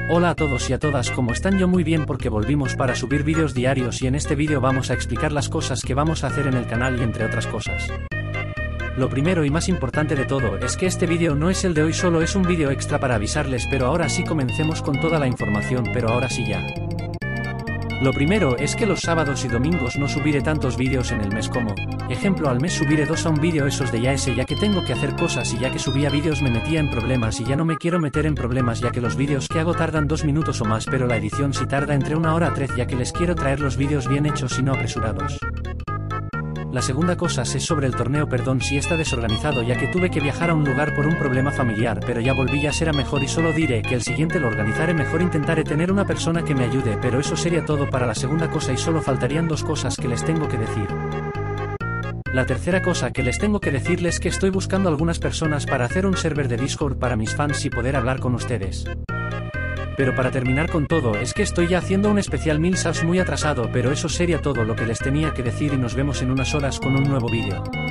Hola a todos y a todas, ¿cómo están? Yo muy bien porque volvimos para subir vídeos diarios y en este vídeo vamos a explicar las cosas que vamos a hacer en el canal y entre otras cosas. Lo primero y más importante de todo es que este vídeo no es el de hoy, solo es un vídeo extra para avisarles, pero ahora sí comencemos con toda la información, pero ahora sí ya. Lo primero es que los sábados y domingos no subiré tantos vídeos en el mes como, ejemplo, al mes subiré 2 a un vídeo esos de ya que tengo que hacer cosas y ya que subía vídeos me metía en problemas y ya no me quiero meter en problemas ya que los vídeos que hago tardan 2 minutos o más pero la edición sí tarda entre 1 hora a 3 ya que les quiero traer los vídeos bien hechos y no apresurados. La segunda cosa es sobre el torneo, perdón si está desorganizado ya que tuve que viajar a un lugar por un problema familiar, pero ya volví, ya será mejor y solo diré que el siguiente lo organizaré mejor, intentaré tener una persona que me ayude, pero eso sería todo para la segunda cosa y solo faltarían 2 cosas que les tengo que decir. La tercera cosa que les tengo que decirles es que estoy buscando algunas personas para hacer un server de Discord para mis fans y poder hablar con ustedes. Pero para terminar con todo es que estoy ya haciendo un especial 1000 subs muy atrasado, pero eso sería todo lo que les tenía que decir y nos vemos en unas horas con un nuevo vídeo.